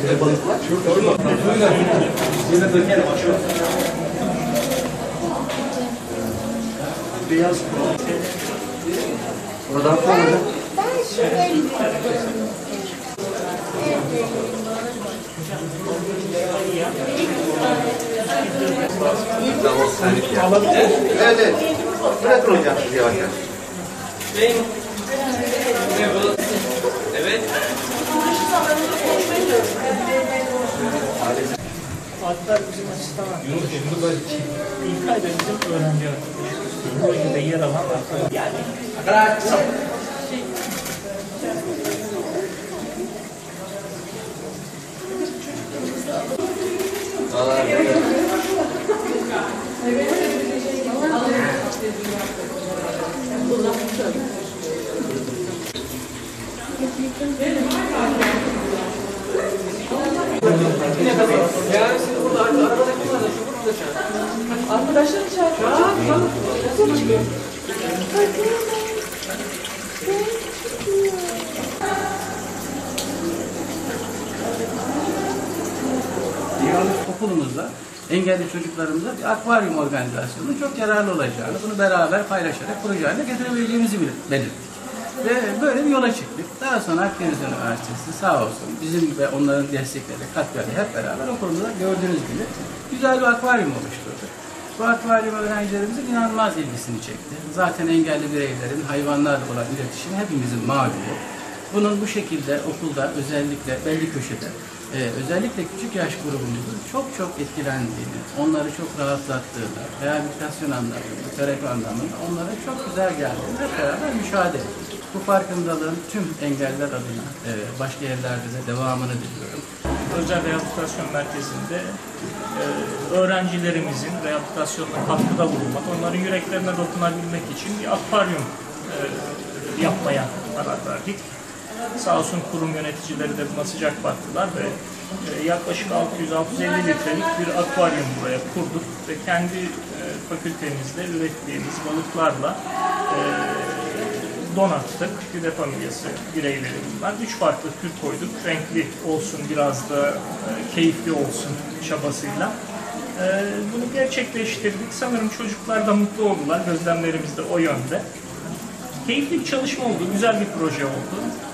balıklar. Yine dökelim aşağı. Beyaz buradan sonra tamam, evet, evet. Bırakın hocam sizi yavaş yavaş. Evet. Hatta bizim asistan İlk ayda bizim öğrenci arkadaşımız. Bu bölgede yer alan arkadaşlar. Yani arkadaşlar çağırıyor. Okulumuzda engelli çocuklarımıza bir akvaryum organizasyonunun çok yararlı olacağını, bunu beraber paylaşarak proje haline getirebileceğimizi belirttik. Ve böyle bir yola çıktık. Daha sonra Akdeniz Üniversitesi sağ olsun bizim ve onların destekleri, katkıları hep beraber okulumuzda gördüğünüz gibi güzel bir akvaryum oluşturduk. Bu akvaryum öğrencilerimizin inanılmaz ilgisini çekti. Zaten engelli bireylerin hayvanlarla olan iletişimi hepimizin malumu. Bunun bu şekilde okulda özellikle belli köşede, özellikle küçük yaş grubumuzun çok etkilendiğini, onları çok rahatlattığını, rehabilitasyon anlamında, terapi anlamında onlara çok güzel geldiğini hep beraber müşahede ettik. Bu farkındalığın tüm engeller adına başka yerlerde de devamını diliyorum. Özel Rehabilitasyon Merkezi'nde öğrencilerimizin rehabilitasyonuna katkıda bulunmak, onların yüreklerine dokunabilmek için bir akvaryum yapmaya karar verdik. Sağ olsun kurum yöneticileri de buna sıcak baktılar ve yaklaşık 600-650 litrelik bir akvaryum buraya kurduk ve kendi fakültemizde ürettiğimiz balıklarla donattık. Güde familyası bireyleri bunlar. 3 farklı tür koyduk. Renkli olsun, biraz da keyifli olsun çabasıyla. Bunu gerçekleştirdik. Sanırım çocuklar da mutlu oldular. Gözlemlerimiz de o yönde. Keyifli bir çalışma oldu. Güzel bir proje oldu.